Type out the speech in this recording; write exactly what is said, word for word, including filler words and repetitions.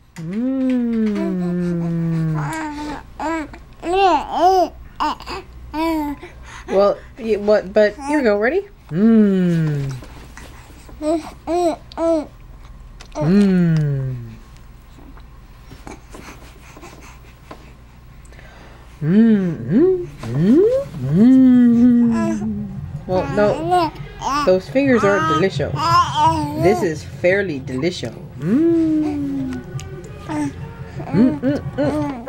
Mmm. Well, you, what? But here we go. Ready? Mmm. Mmm. Mmm. Mmm. Well, no. Those fingers aren't delicious. This is fairly delicious. Mmm. Mmm. Mmm.